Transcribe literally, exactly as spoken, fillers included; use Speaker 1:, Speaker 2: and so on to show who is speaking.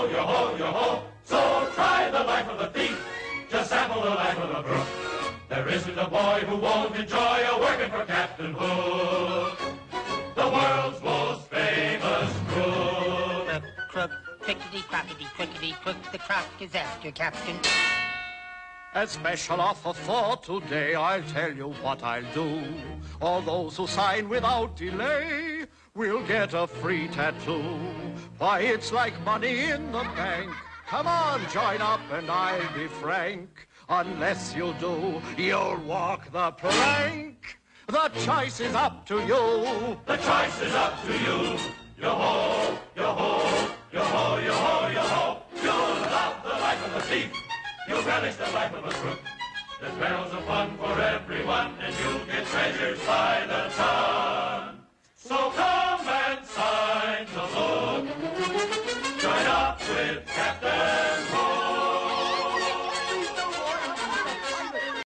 Speaker 1: Yo-ho, yo-ho, yo-ho. So try the life of a thief. Just sample the life of a crook. There isn't a boy who won't enjoy a working for Captain Hook, the world's most famous crook.
Speaker 2: Crook, crook, crickety, crockety, crickety, crook. The croc is after Captain.
Speaker 3: A special offer for today, I'll tell you what I'll do. All those who sign without delay will get a free tattoo. Why, it's like money in the bank. Come on, join up and I'll be frank. Unless you do, you'll walk the plank. The choice is up to you.
Speaker 1: The choice is up to you. Yo-ho, yo-ho, yo-ho, yo-ho, yo-ho. You'll love the life of a thief. You'll relish the life of a crook.